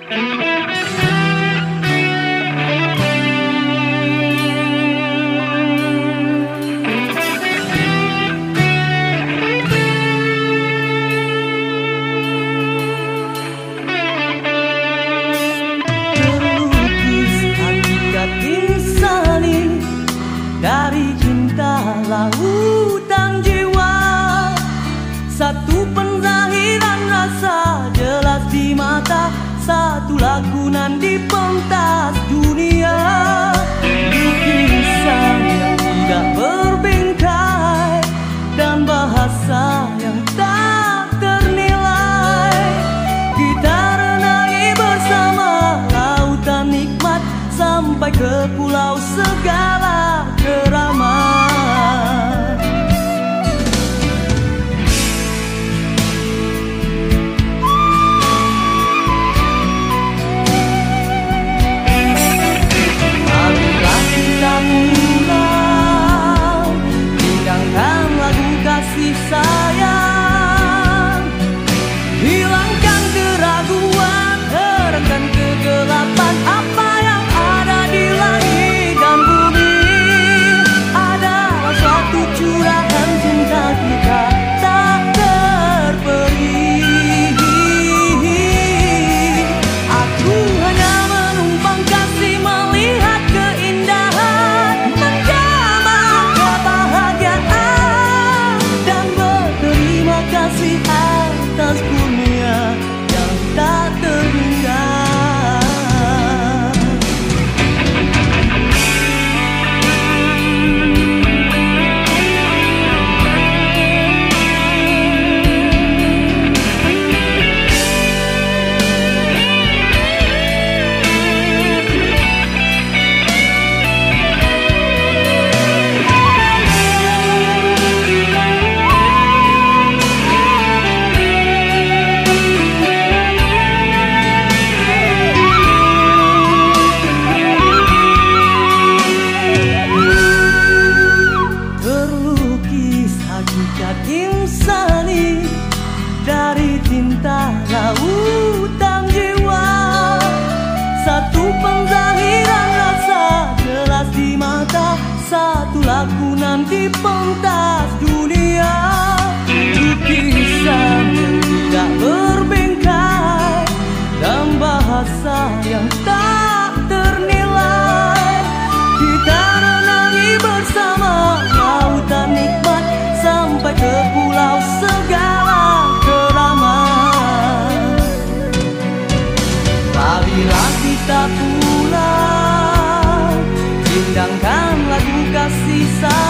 Dari cinta lautan jiwa, satu penzahiran rasa jelas di mata, satu lagunan di pentas dunia. Lukisan yang tidak berbingkai dan bahasa yang tak ternilai, kita renangi bersama lautan nikmat sampai ke pulau segala keramat. Marilah kita pulang, hidangkan lagu kasih sayang, hilangkan keraguan, terangkan kegelapan. Apa yang ada di langit dan bumi adalah suatu curahan cinta kita tak terperi. Aku hanya menumpang kasih, melihat keindahan, menjamak kebahagiaan, dan berterima kasih atas kurnia yang tak terhingga. Hakikat insani dari cinta lautan jiwa, satu penzahiran rasa jelas di mata, satu lagunan di pentas dunia. Lukisan yang tidak berbingkai dan bahasa yang tak ternilai, kita renangi bersama lautan nikmat sampai ke pulau segala keramat. Marilah kita pulang, hidangkan lagu kasih sayang,